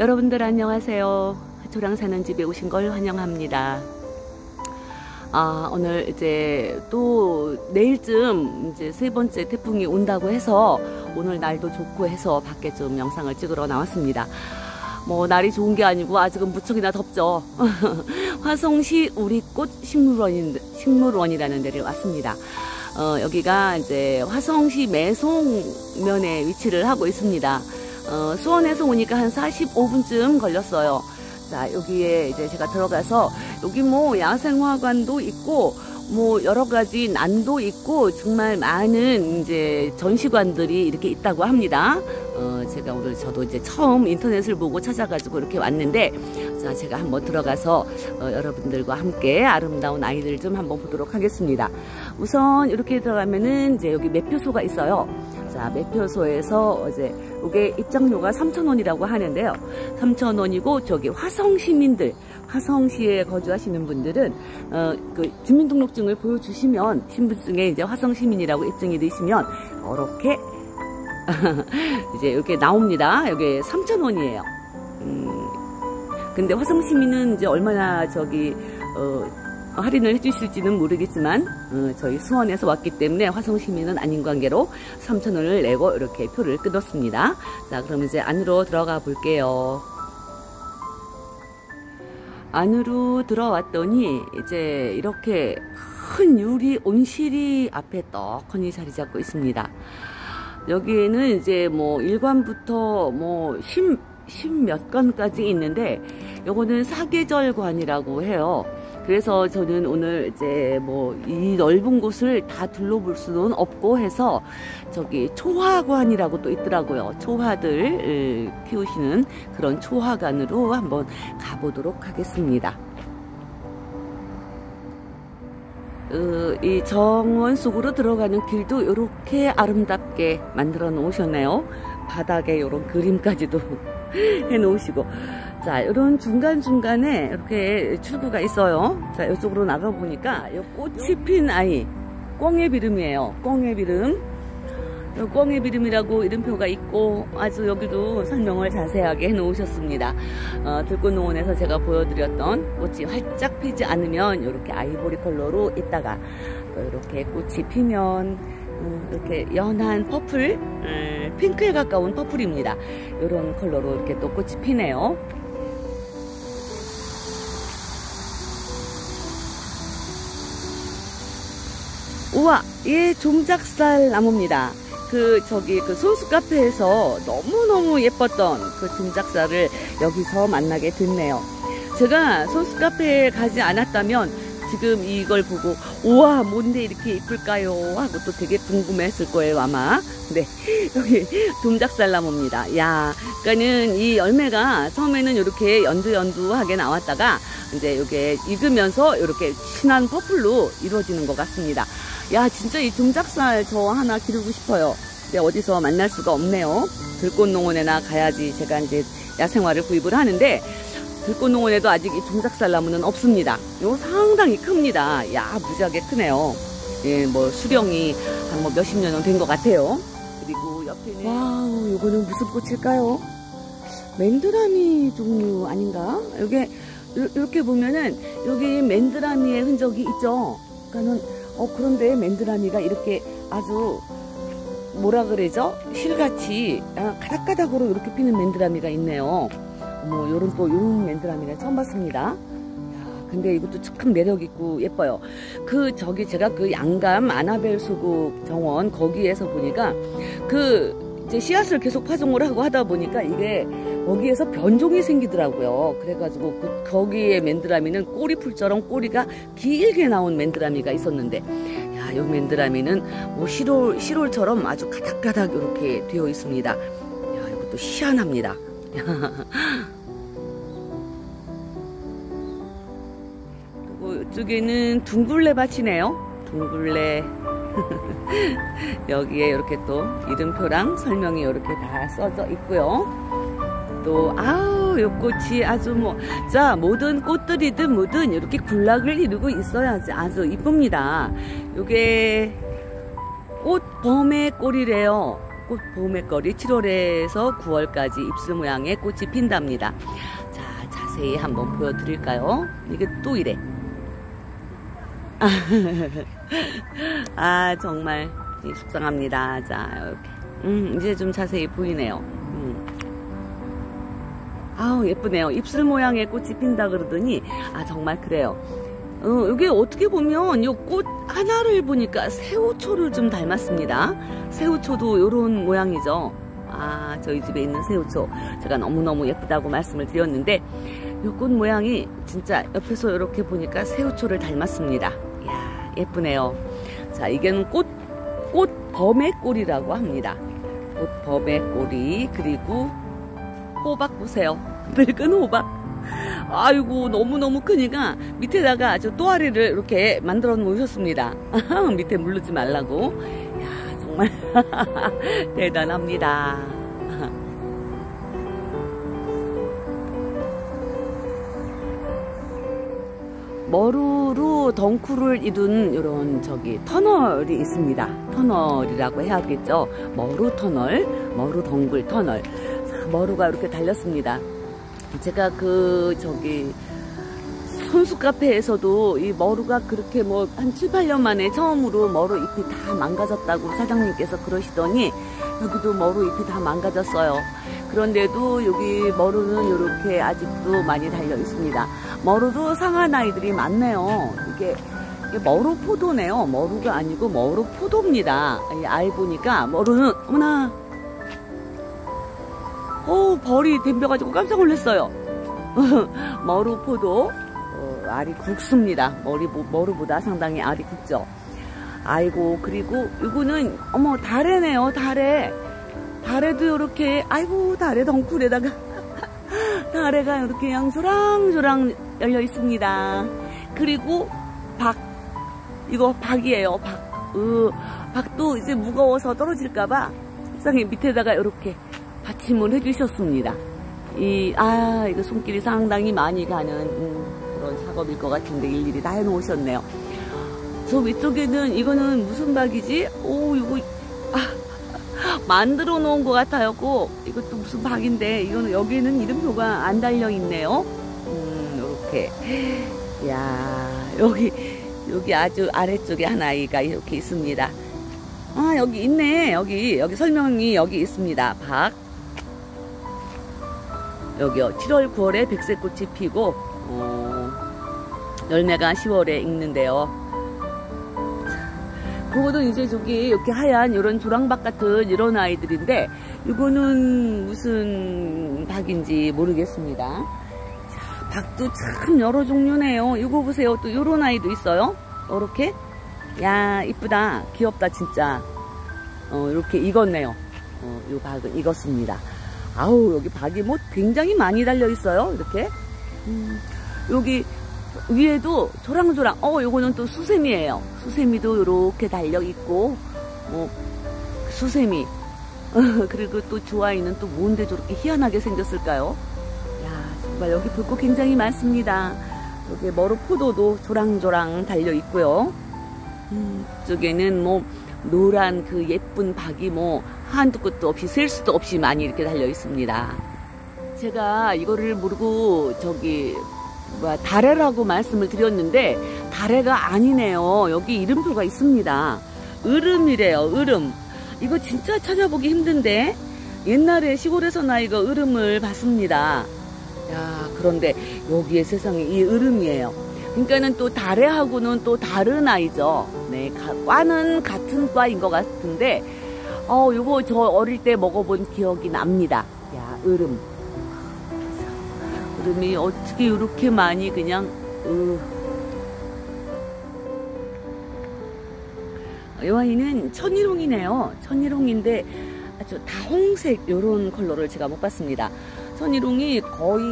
여러분들 안녕하세요. 저랑 사는 집에 오신 걸 환영합니다. 오늘 이제 또 내일쯤 이제 세 번째 태풍이 온다고 해서 오늘 날도 좋고 해서 밖에 좀 영상을 찍으러 나왔습니다. 뭐 날이 좋은 게 아니고 아직은 무척이나 덥죠. 화성시 우리꽃 식물원이라는 데를 왔습니다. 여기가 이제 화성시 매송면에 위치를 하고 있습니다. 수원에서 오니까 한 45분쯤 걸렸어요. 자, 여기에 이제 제가 들어가서 여기 뭐 야생화관도 있고 뭐 여러 가지 난도 있고 정말 많은 이제 전시관들이 이렇게 있다고 합니다. 제가 오늘 저도 이제 처음 인터넷을 보고 찾아가지고 이렇게 왔는데, 자, 제가 한번 들어가서 여러분들과 함께 아름다운 아이들 좀 한번 보도록 하겠습니다. 우선 이렇게 들어가면은 이제 여기 매표소가 있어요. 자, 매표소에서 이제 이게 입장료가 3,000원이라고 하는데요. 3,000원이고 저기 화성 시민들, 화성시에 거주하시는 분들은 그 주민등록증을 보여주시면 신분증에 이제 화성 시민이라고 입증이 되시면 이렇게 이제 이렇게 나옵니다. 여기 3,000원이에요. 근데 화성 시민은 이제 얼마나 저기 할인을 해주실지는 모르겠지만 저희 수원에서 왔기 때문에 화성 시민은 아닌 관계로 3,000원을 내고 이렇게 표를 끊었습니다. 자, 그럼 이제 안으로 들어가 볼게요. 안으로 들어왔더니 이제 이렇게 큰 유리 온실이 앞에 떡하니 자리 잡고 있습니다. 여기에는 이제 뭐 1관부터 뭐 10몇 관까지 있는데 요거는 사계절관이라고 해요. 그래서 저는 오늘 이제 뭐 이 넓은 곳을 다 둘러볼 수는 없고 해서 저기 초화관이라고 또 있더라고요. 초화들 키우시는 그런 초화관으로 한번 가보도록 하겠습니다. 이 정원 속으로 들어가는 길도 이렇게 아름답게 만들어 놓으셨네요. 바닥에 이런 그림까지도 해 놓으시고, 자, 이런 중간중간에 이렇게 출구가 있어요. 자, 이쪽으로 나가보니까 이 꽃이 핀 아이, 꽁의비름이에요. 꽁의비름. 꽁의비름이라고 이름표가 있고 아주 여기도 설명을 자세하게 해 놓으셨습니다. 들꽃농원에서 제가 보여드렸던 꽃이 활짝 피지 않으면 이렇게 아이보리 컬러로 있다가 또 이렇게 꽃이 피면 이렇게 연한 퍼플, 핑크에 가까운 퍼플입니다. 이런 컬러로 이렇게 또 꽃이 피네요. 우와, 얘 종작살 나무입니다. 그 손수 카페에서 너무너무 예뻤던 그 종작살을 여기서 만나게 됐네요. 제가 손수 카페에 가지 않았다면 지금 이걸 보고 우와, 뭔데 이렇게 이쁠까요 하고 또 되게 궁금했을 거예요 아마. 네, 여기 종작살 나무입니다. 야, 그러니까는 이 열매가 처음에는 이렇게 연두연두하게 나왔다가 이제 이게 익으면서 이렇게 진한 퍼플로 이루어지는 것 같습니다. 야, 진짜 이 종작살 저 하나 기르고 싶어요. 근데 어디서 만날 수가 없네요. 들꽃농원에나 가야지 제가 이제 야생화를 구입을 하는데 들꽃농원에도 아직 이 종작살 나무는 없습니다. 이거 상당히 큽니다. 야, 무지하게 크네요. 예, 뭐 수령이 한 뭐 몇십 년은 된 것 같아요. 그리고 옆에는 와우, 이거는 무슨 꽃일까요? 맨드라미 종류 아닌가? 여기 이렇게 보면은 여기 맨드라미의 흔적이 있죠. 그러니까는 그런데 맨드라미가 이렇게 아주 뭐라 그러죠? 실같이 가닥가닥으로 이렇게 피는 맨드라미가 있네요. 요런 맨드라미는 처음 봤습니다. 야, 근데 이것도 참 매력있고 예뻐요. 제가 그 양감 아나벨 소국 정원 거기에서 보니까 이제 씨앗을 계속 파종을 하고 하다 보니까 이게 거기에서 변종이 생기더라고요. 그래가지고 거기에 맨드라미는 꼬리풀처럼 꼬리가 길게 나온 맨드라미가 있었는데, 야, 이 맨드라미는 뭐 시롤처럼 아주 가닥가닥 이렇게 되어 있습니다. 야, 이것도 희한합니다. 그리고 이쪽에는 둥글레 밭이네요. 둥글레. 여기에 이렇게 또 이름표랑 설명이 이렇게 다 써져 있고요. 또 요 꽃이 아주 모든 꽃들이든 뭐든 이렇게 군락을 이루고 있어야지 아주 이쁩니다. 요게 꽃범의 꼴이래요. 꽃 봄의거리 7월에서 9월까지 입술 모양의 꽃이 핀답니다. 자, 자세히 한번 보여드릴까요? 이게 또 이래. 아, 정말 속상합니다. 자, 이렇게. 이제 좀 자세히 보이네요. 아우, 예쁘네요. 입술 모양의 꽃이 핀다 그러더니, 아, 정말 그래요. 이게 어떻게 보면 이 꽃 하나를 보니까 새우초를 좀 닮았습니다. 새우초도 요런 모양이죠. 아, 저희 집에 있는 새우초. 제가 너무너무 예쁘다고 말씀을 드렸는데, 이 꽃 모양이 진짜 옆에서 이렇게 보니까 새우초를 닮았습니다. 이야, 예쁘네요. 자, 이게는 꽃 범의 꼴이라고 합니다. 꽃 범의 꼴이. 그리고 호박 보세요. 늙은 호박. 아이고, 너무너무 크니까 밑에다가 아주 또아리를 이렇게 만들어 놓으셨습니다. 밑에 물르지 말라고. 야, 정말 대단합니다. 머루로 덩쿨을 이룬 이런 터널이 있습니다. 터널이라고 해야겠죠. 머루 터널, 머루 덩굴 터널. 자, 머루가 이렇게 달렸습니다. 제가 손수 카페에서도 이 머루가 그렇게 뭐 한 7, 8년 만에 처음으로 머루 잎이 다 망가졌다고 사장님께서 그러시더니 여기도 머루 잎이 다 망가졌어요. 그런데도 여기 머루는 이렇게 아직도 많이 달려 있습니다. 머루도 상한 아이들이 많네요. 이게 머루 포도네요. 머루가 아니고 머루 포도입니다. 알 보니까 머루는 어머나, 벌이 댐벼가지고 깜짝 놀랐어요. 머루 포도. 알이 굵습니다. 머루보다 상당히 알이 굵죠. 아이고, 그리고 이거는 어머, 다래네요. 다래도 이렇게, 아이고, 다래 덩쿨에다가 다래가 이렇게 그냥 조랑조랑 열려 있습니다. 그리고 이거 박이에요. 박도 이제 무거워서 떨어질까봐 세상에 밑에다가 이렇게 받침을 해주셨습니다. 이거 손길이 상당히 많이 가는 그런 작업일 것 같은데 일일이 다 해놓으셨네요. 저 위쪽에는 이거는 무슨 박이지? 이거 만들어 놓은 것 같아요. 이것도 무슨 박인데 이거는 여기는 이름표가 안 달려 있네요. 이렇게. 야, 여기 아주 아래쪽에 한 아이가 이렇게 있습니다. 아, 여기 있네. 여기 설명이 여기 있습니다. 박. 여기요. 7월, 9월에 백색꽃이 피고, 열매가 10월에 익는데요. 그거는 이제 이렇게 하얀 이런 조랑박 같은 이런 아이들인데, 이거는 무슨 박인지 모르겠습니다. 자, 박도 참 여러 종류네요. 이거 보세요. 또 이런 아이도 있어요. 이렇게. 야, 이쁘다. 귀엽다, 진짜. 이렇게 익었네요. 이 박은 익었습니다. 아우, 여기 박이 뭐 굉장히 많이 달려 있어요. 이렇게. 여기 위에도 조랑조랑. 요거는 또 수세미예요. 수세미도 이렇게 달려 있고, 수세미. 그리고 또 주아이는 또 뭔데 저렇게 희한하게 생겼을까요? 야, 정말 여기 볼 거 굉장히 많습니다. 여기 머루포도도 조랑조랑 달려 있고요. 이쪽에는 뭐 노란 그 예쁜 박이 뭐 한두 끝도 없이 셀 수도 없이 많이 이렇게 달려 있습니다. 제가 이거를 모르고 다래라고 말씀을 드렸는데 다래가 아니네요. 여기 이름표가 있습니다. 으름이래요. 으름. 이거 진짜 찾아보기 힘든데 옛날에 시골에서 나 이거 으름을 봤습니다. 야, 그런데 여기에 세상에 이 으름이에요. 그러니까는 또 다래하고는 또 다른 아이죠. 네, 과는 같은 과인 것 같은데, 요거 저 어릴 때 먹어본 기억이 납니다. 야, 으름. 으름이 어떻게 이렇게 많이 그냥, 이 아이는 천일홍이네요. 천일홍인데 아주 다홍색 요런 컬러를 제가 못 봤습니다. 천일홍이 거의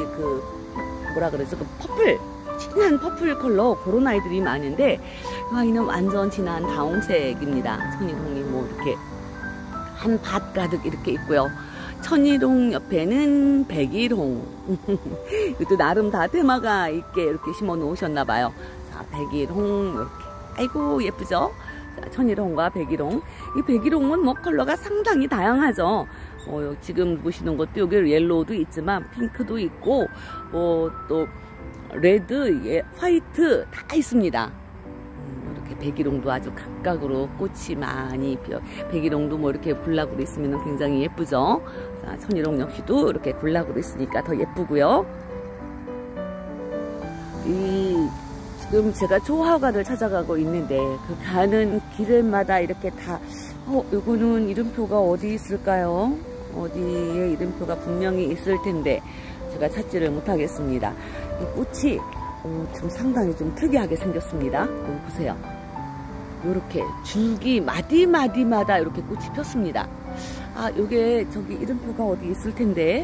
진한 퍼플 컬러 그런 아이들이 많은데 이 아이는 완전 진한 다홍색입니다. 천일홍이 뭐 이렇게 한 밭 가득 이렇게 있고요. 천일홍 옆에는 백일홍. 이것도 나름 다 테마가 있게 이렇게 심어 놓으셨나 봐요. 자, 백일홍 이렇게. 아이고, 예쁘죠? 천일홍과 백일홍. 이 백일홍은 뭐 컬러가 상당히 다양하죠. 지금 보시는 것도 여기 옐로우도 있지만 핑크도 있고 또 레드, 화이트 다 있습니다. 이렇게 백일홍도 아주 각각으로 꽃이 많이 피어. 백일홍도 뭐 이렇게 군락으로 있으면 굉장히 예쁘죠. 자, 천일홍 역시도 이렇게 군락으로 있으니까 더 예쁘고요. 지금 제가 초화과를 찾아가고 있는데 그 가는 길마다 이렇게 다 요거는 이름표가 어디 있을까요? 어디에 이름표가 분명히 있을 텐데 제가 찾지를 못하겠습니다. 이 꽃이 지금 상당히 좀 특이하게 생겼습니다. 여기 보세요. 이렇게 줄기 마디마디마다 이렇게 꽃이 폈습니다. 요게 저기 이름표가 어디 있을 텐데.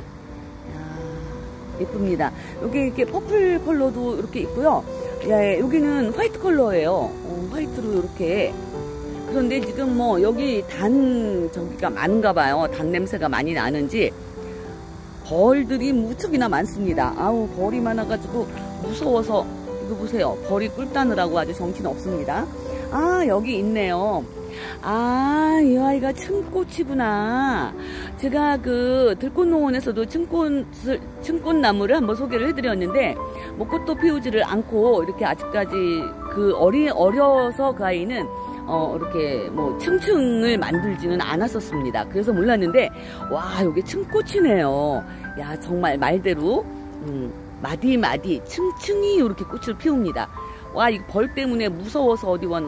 예쁩니다. 여기 이렇게 퍼플 컬러도 이렇게 있고요. 예, 여기는 화이트 컬러예요. 화이트로 이렇게. 그런데 지금 뭐 여기 저기가 많은가 봐요. 단 냄새가 많이 나는지 벌들이 무척이나 많습니다. 아우, 벌이 많아가지고 무서워서. 이거 보세요. 벌이 꿀 따느라고 아주 정신 없습니다. 여기 있네요. 이 아이가 층꽃이구나. 제가 그 들꽃농원에서도 층꽃나무를 한번 소개를 해드렸는데, 뭐 꽃도 피우지를 않고, 이렇게 아직까지 어려서 그 아이는, 이렇게 뭐 층층을 만들지는 않았었습니다. 그래서 몰랐는데, 와, 여기 층꽃이네요. 야, 정말 말대로, 마디마디, 층층이 이렇게 꽃을 피웁니다. 와, 이 벌 때문에 무서워서 어디원,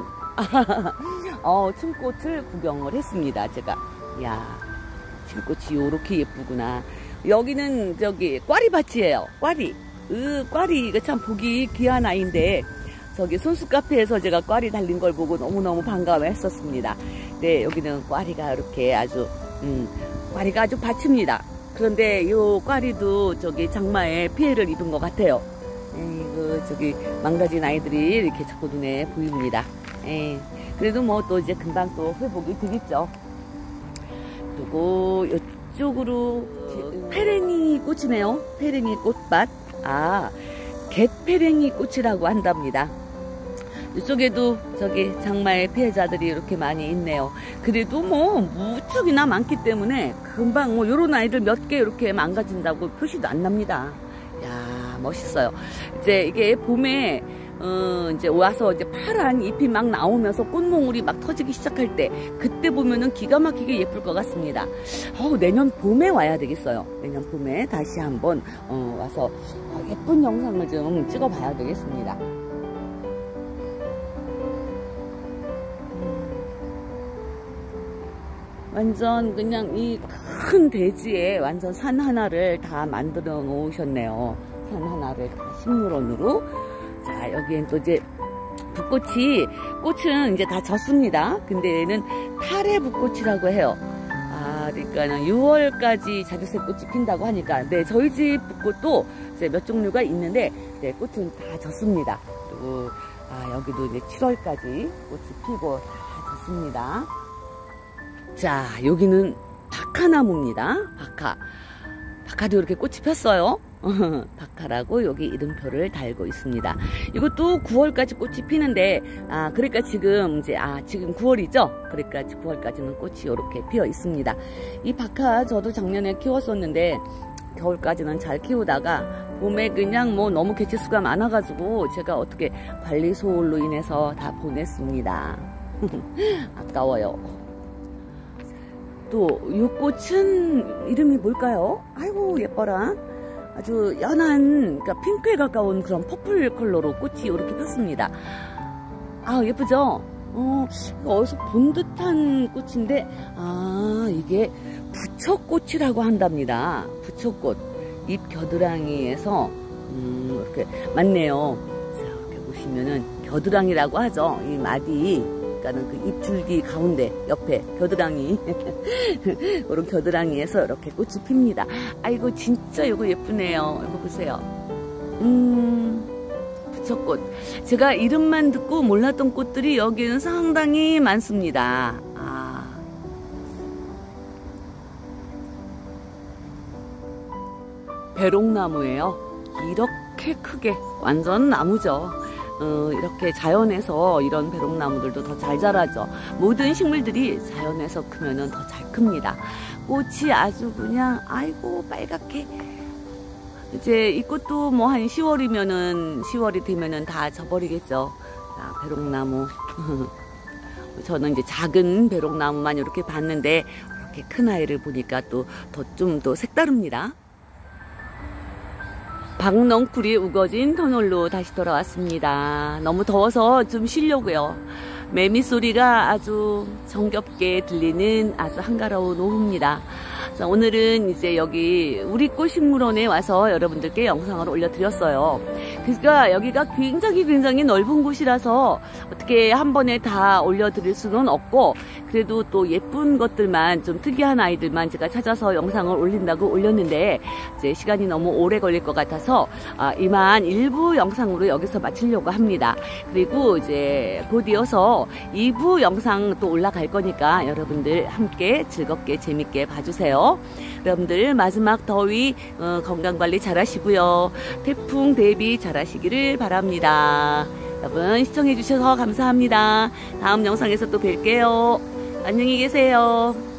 층꽃을 구경을 했습니다, 제가. 야, 층꽃이 요렇게 예쁘구나. 여기는 저기 꽈리밭이에요. 꽈리 이거 참 보기 귀한 아이인데, 저기 손수 카페에서 제가 꽈리 달린 걸 보고 너무너무 반가워했었습니다. 네, 여기는 꽈리가 이렇게 아주 꽈리가 아주 받칩니다. 그런데 요 꽈리도 저기 장마에 피해를 입은 것 같아요. 저기 망가진 아이들이 이렇게 자꾸 눈에 보입니다. 그래도 뭐 또 이제 금방 또 회복이 되겠죠. 그리고 이쪽으로 페랭이 꽃이네요. 페랭이 꽃밭. 갯페랭이 꽃이라고 한답니다. 이쪽에도 저기 장마의 피해자들이 이렇게 많이 있네요. 그래도 뭐 무척이나 많기 때문에 금방 뭐 요런 아이들 몇 개 이렇게 망가진다고 표시도 안 납니다. 야, 멋있어요. 이제 이게 봄에 이제 와서 이제 파란 잎이 막 나오면서 꽃몽울이 막 터지기 시작할 때, 그때 보면은 기가 막히게 예쁠 것 같습니다. 내년 봄에 와야 되겠어요. 내년 봄에 다시 한번 와서 예쁜 영상을 좀 찍어봐야 되겠습니다. 완전 그냥 이 큰 대지에 완전 산 하나를 다 만들어 놓으셨네요. 산 하나를 다 식물원으로. 자, 여기엔 또 이제 꽃은 이제 다 졌습니다. 근데 얘는 탈의 붓꽃이라고 해요. 그러니까는 6월까지 자주색 꽃이 핀다고 하니까, 네, 저희 집 붓꽃도 이제 몇 종류가 있는데, 네, 꽃은 다 졌습니다. 그리고, 여기도 이제 7월까지 꽃이 피고 다 졌습니다. 자, 여기는 박하나무입니다. 박하도 이렇게 꽃이 폈어요. 박하라고 여기 이름표를 달고 있습니다. 이것도 9월까지 꽃이 피는데, 그러니까 지금 지금 9월이죠? 그러니까 9월까지는 꽃이 이렇게 피어 있습니다. 이 박하 저도 작년에 키웠었는데, 겨울까지는 잘 키우다가, 봄에 그냥 뭐 너무 개체수가 많아가지고, 제가 어떻게 관리 소홀로 인해서 다 보냈습니다. 아까워요. 또, 이 꽃은 이름이 뭘까요? 아이고, 예뻐라. 아주 연한, 그러니까 핑크에 가까운 그런 퍼플 컬러로 꽃이 이렇게 폈습니다. 예쁘죠? 어디서 본 듯한 꽃인데, 이게 부처꽃이라고 한답니다. 부처꽃. 잎 겨드랑이에서, 이렇게, 맞네요. 자, 이렇게 보시면은, 겨드랑이라고 하죠. 이 마디. 그러니까는 그 잎줄기 가운데 옆에 겨드랑이 이런 겨드랑이에서 이렇게 꽃이 핍니다. 아이고 진짜 이거 예쁘네요. 이거 보세요. 부처꽃. 제가 이름만 듣고 몰랐던 꽃들이 여기는 상당히 많습니다. 배롱나무예요. 이렇게 크게 완전 나무죠. 이렇게 자연에서 이런 배롱나무들도 더 잘 자라죠. 모든 식물들이 자연에서 크면은 더 잘 큽니다. 꽃이 아주 그냥 아이고 빨갛게. 이제 이 꽃도 뭐 한 10월이 되면은 다 져버리겠죠. 자, 배롱나무. 저는 이제 작은 배롱나무만 이렇게 봤는데 이렇게 큰 아이를 보니까 또 좀 더 색다릅니다. 박넝쿨이 우거진 터널로 다시 돌아왔습니다. 너무 더워서 좀 쉬려고요. 매미 소리가 아주 정겹게 들리는 아주 한가로운 오후입니다. 자, 오늘은 이제 여기 우리꽃식물원에 와서 여러분들께 영상을 올려드렸어요. 그러니까 여기가 굉장히 넓은 곳이라서 어떻게 한 번에 다 올려드릴 수는 없고, 그래도 또 예쁜 것들만, 좀 특이한 아이들만 제가 찾아서 영상을 올린다고 올렸는데 이제 시간이 너무 오래 걸릴 것 같아서 이만 일부 영상으로 여기서 마치려고 합니다. 그리고 이제 곧 이어서 2부 영상 또 올라갈 거니까 여러분들 함께 즐겁게 재밌게 봐주세요. 여러분들 마지막 더위 건강관리 잘 하시고요. 태풍 대비 잘 하시기를 바랍니다. 여러분 시청해 주셔서 감사합니다. 다음 영상에서 또 뵐게요. 안녕히 계세요.